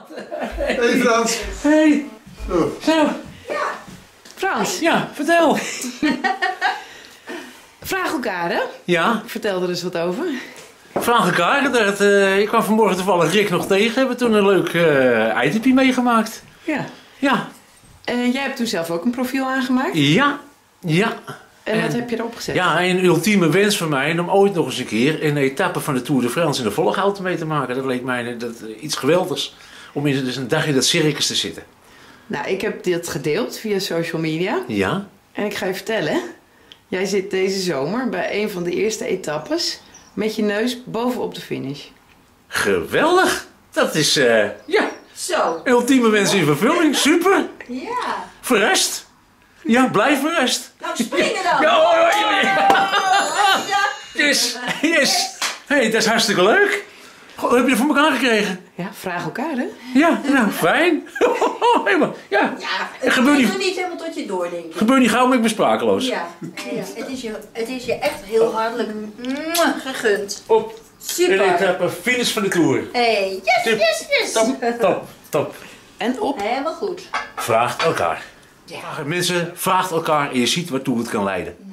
Hey Frans. Hey. Zo. Ja. Frans. Ja, vertel. Vraag elkaar, hè? Ja, Vertel er eens wat over. vraag elkaar. Ik kwam vanmorgen toevallig Rick nog tegen. Hebben toen een leuk itempie meegemaakt. Ja. Ja. En jij hebt toen zelf ook een profiel aangemaakt. Ja. Ja. En wat heb je erop gezet? Ja, een ultieme wens van mij om ooit nog eens een keer een etappe van de Tour de France in de volgauto mee te maken. Dat leek mij iets geweldigs. Om dus een dag in dat circus te zitten. Nou, ik heb dit gedeeld via social media. Ja. En ik ga je vertellen. Jij zit deze zomer bij een van de eerste etappes met je neus bovenop de finish. Geweldig. Dat is, ja, Zo. ultieme wens in vervulling. Super. Ja. Verrast. Ja, blijf verrast. Nou, springen dan. Ja, Ja. yes, yes. Hey, dat is hartstikke leuk. Goh, heb je het voor elkaar gekregen? Ja, vraag elkaar, hè? Ja, nou, fijn. Helemaal, ja. Ja, Het gebeurt het niet, is niet helemaal tot je doordenken. gebeurt niet gauw, maar ik ben sprakeloos. Ja, het is je echt heel hartelijk gegund. Op een Super. etappe, finish van de Tour. Hey, yes, Tip. yes, yes. Top. En op. Helemaal goed. Vraagt elkaar. Ja. Mensen, vraagt elkaar en je ziet waartoe het kan leiden.